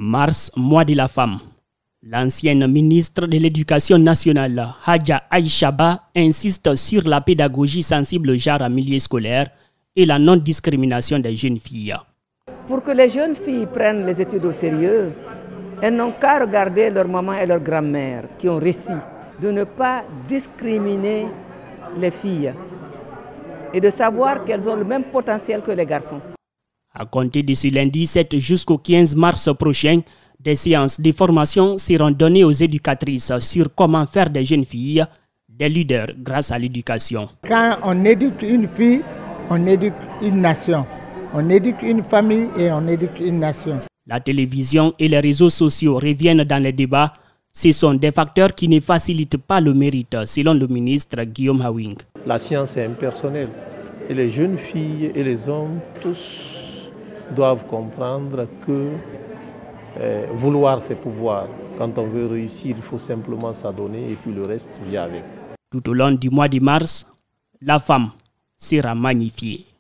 Mars, mois de la femme. L'ancienne ministre de l'Éducation nationale, Hadja Aïcha Ba, insiste sur la pédagogie sensible au genre en milieu scolaire et la non-discrimination des jeunes filles. Pour que les jeunes filles prennent les études au sérieux, elles n'ont qu'à regarder leur maman et leur grand-mère qui ont réussi de ne pas discriminer les filles et de savoir qu'elles ont le même potentiel que les garçons. À compter de ce lundi 7 jusqu'au 15 mars prochain, des séances de formation seront données aux éducatrices sur comment faire des jeunes filles des leaders grâce à l'éducation. Quand on éduque une fille, on éduque une nation. On éduque une famille et on éduque une nation. La télévision et les réseaux sociaux reviennent dans les débats. Ce sont des facteurs qui ne facilitent pas le mérite, selon le ministre Guillaume Hawing. La science est impersonnelle et les jeunes filles et les hommes, tous doivent comprendre que vouloir c'est pouvoir. Quand on veut réussir, il faut simplement s'adonner et puis le reste vient avec. Tout au long du mois de mars, la femme sera magnifiée.